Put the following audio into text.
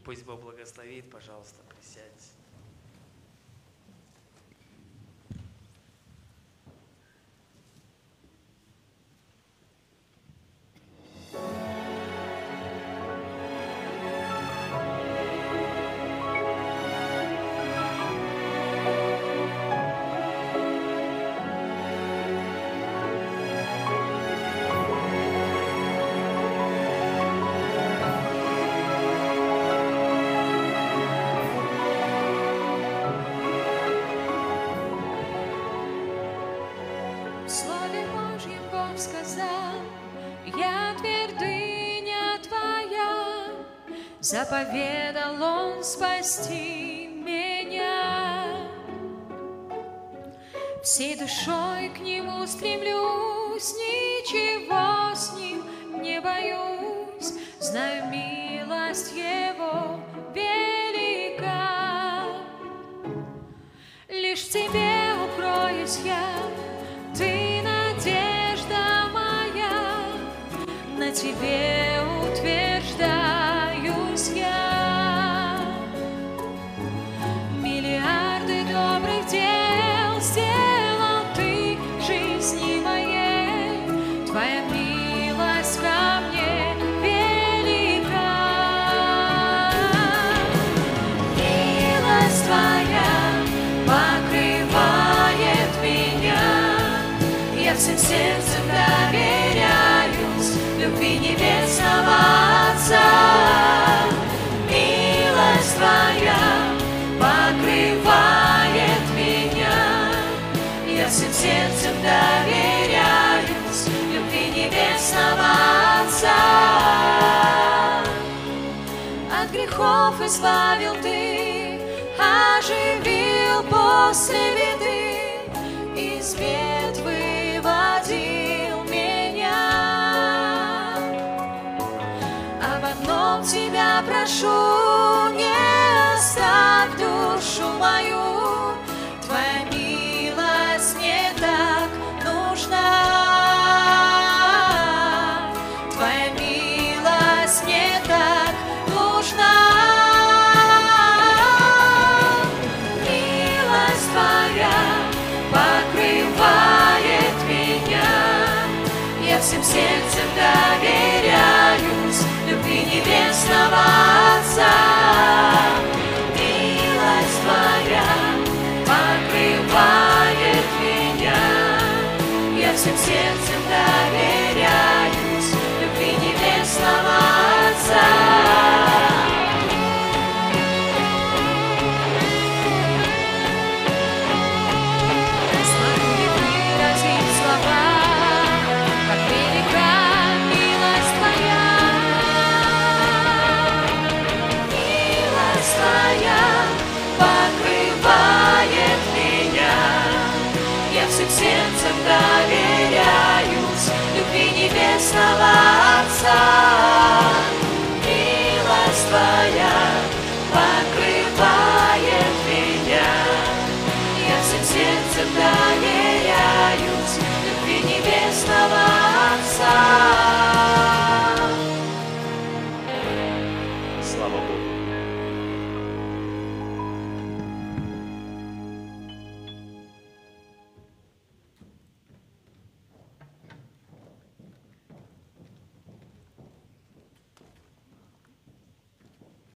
Пусть Бог благословит, пожалуйста, присядьте. Заповедал Он спасти меня. Всей душой к Нему стремлюсь, ничего с Ним не боюсь. Знаю, милость Его велика. Лишь в Тебе укроюсь я, Ты надежда моя, на Тебе утверждаюсь я. Миллиарды добрых дел сделал Ты в жизни моей. Твоя милость ко мне велика. Милость Твоя покрывает меня. Я всем сердцем доверяюсь любви небесного Отца. Милость Твоя покрывает меня. Я всем сердцем доверяюсь любви небесного Отца. От грехов избавил Ты, оживил после беды, из бед выводил меня. Об одном Тебя прошу, не оставь душу мою. Твоя милость мне так нужна. Твоя милость мне так нужна. Милость Твоя покрывает меня. Я всем сердцем доверяюсь любви небесного Отца. Милость Твоя покрывает меня. Я всем сердцем доверяюсь любви небесного Отца. Сердцем доверяюсь любви небесного Отца. Милость Твоя